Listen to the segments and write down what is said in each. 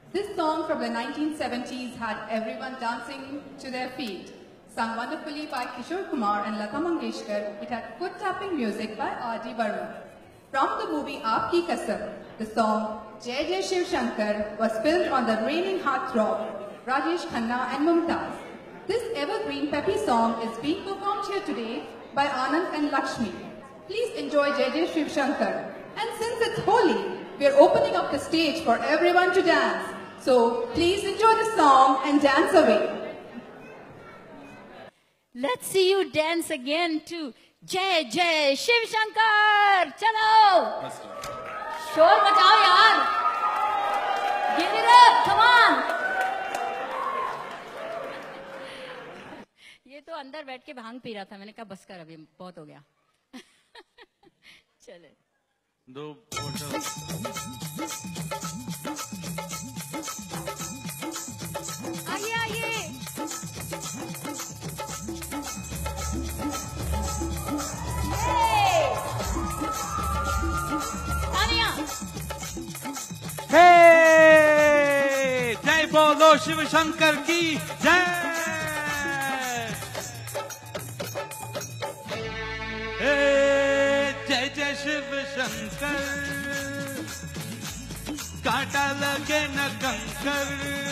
This song from the 1970s had everyone dancing to their feet. Sung wonderfully by Kishore Kumar and Lata Mangeshkar, it had foot-tapping music by R.D. Burman. From the movie Aapki Kasam, the song Jai Jai Shiv Shankar was filmed on the reigning heartthrob, Rajesh Khanna and Mumtaz. This evergreen peppy song is being performed here today by Anand and Lakshmi. Please enjoy Jai Jai Shiv Shankar. And since it's Holi, we are opening up the stage for everyone to dance. So please enjoy the song and dance away. Let's see you dance again to Jai Jai Shiv Shankar. Chalo! Shor bachao yaar. Give it up, come on. ये तो अंदर बैठ के भांग P रहा था, मैंने कहा बस कर अभी बहुत हो गया. चले. दो आइए आइए. हे जय बोलो शिव शंकर की जय. हे जय जय शिव शंकर, कांटा लगे न कंकर.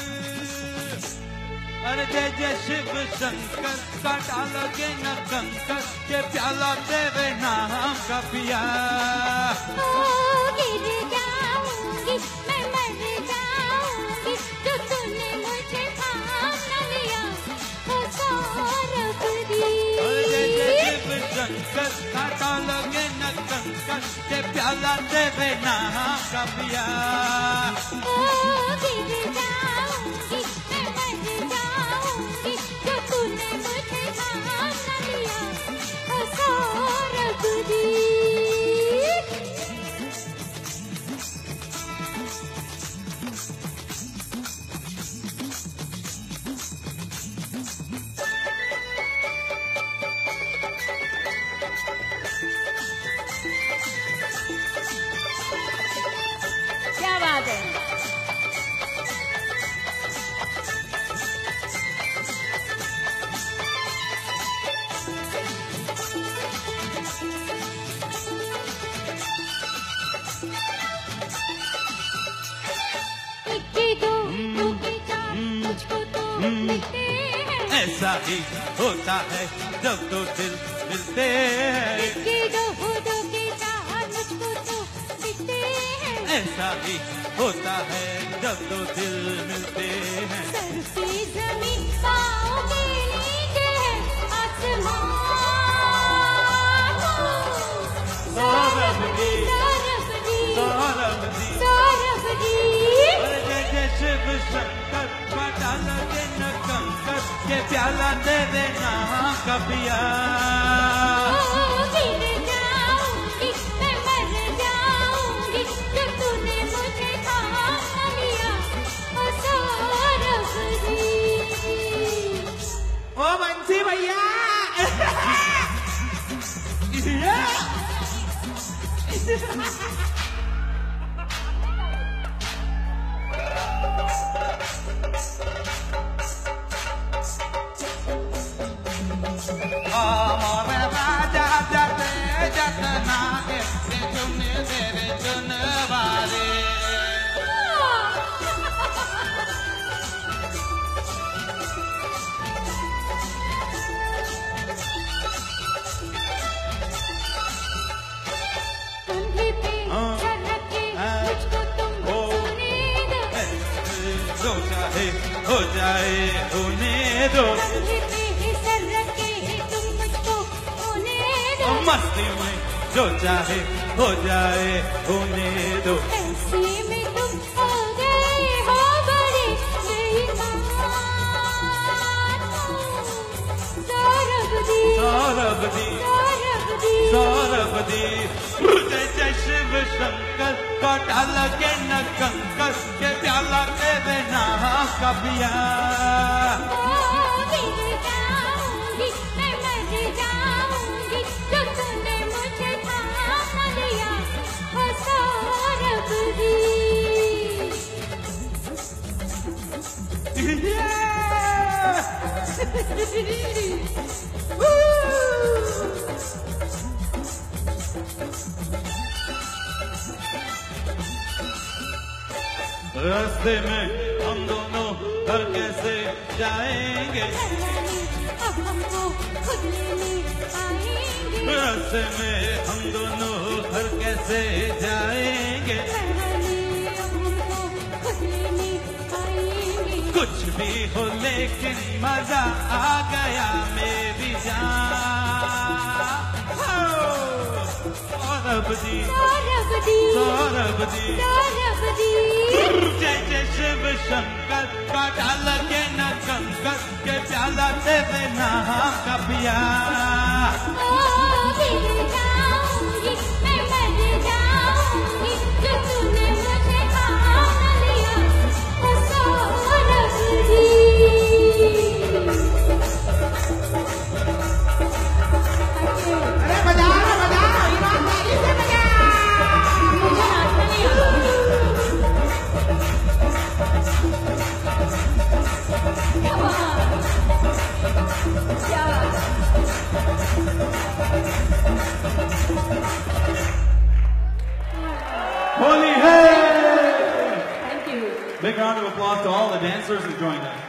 अरे जय जय शिव शंकर, कांटा लगे न कंकर, ये प्याला तेरे नाम का पिया. गिर जाऊंगी, मैं मर जाऊंगी, जो तूने मुझे थाम न लिया, वो सौरभ दी. जय जय शिव शंकर, कांटा लगे न कंकर, ये प्याला तेरे नाम का पिया. गिर जाऊंगी, मैं मर जाऊंगी, जो तूने मुझे थाम न लिया, वो सौरभ दी. क्या बात है. इक्की दो की चार, मुझको तो मिलते हैं. ऐसा ही होता है जब दो दिल मिलते हैं. इक्की दो की चार, मुझको तो मिलते हैं. ऐसा ही होता है जब दो दिल मिलते हैं. सर से जमीन, पाँव के नीचे है आसमान. सौरभ दी, सौरभ दी, सौरभ दी. सौरभ दी. अरे जय जय शिव शंकर, कांटा लगे न कंकर, ये प्याला तेरे नाम का पिया. गिर जाऊंगी, मैं मर जाऊंगी, जो तूने मुझे थाम न लिया, वो सौरभ दी. ओ बंसी भैया. मोरे राजा जते जतना के चुने तेरे चुनवारे. कंधे पे सर रखे मुझको तुम सोने दो. जो चाहे हो जाए उन्हें दो. कंधे पे सर रखे तुम मुझको सोने दो. मस्ती में जो चाहे हो जाए उन्हें दो. ऐसे में तुम हो गए हो बड़े बेईमान. सौरभ दी, सौरभ दी, सौरभ दी. सौरभ दी. जय जय शिव शंकर, कांटा लगे न कंकर, के प्याला तेरे नाम का पिया. गिर जाऊंगी, मैं मर जाऊंगी, जो तूने मुझे थाम न लिया, वो सौरभ दी. रास्ते में हम दोनों घर कैसे जाएंगे? अब हमको खुद लेने आएंगे। रास्ते में हम दोनों घर कैसे जाएंगे? अब हमको खुद लेने आएंगे। कुछ भी हो लेकिन मजा आ गया मेरी जान। सौरभ जी, सौरभ दी, सौरभ जी, सौरभ दी। जय जय शिव शंकर का डाल के न कंकर के प्याला तेरे नाम का पिया। ओ गिर जाऊंगी, मैं मर जाऊंगी, जो तूने मुझे मान लिया। ओ सौरभ दी। अरे बजाओ ईमानदारी से बजाओ। मुझे नाचना नहीं आता। क्या बात, क्या बात। Holy hey! Thank you. Big round of applause to all the dancers who joined us.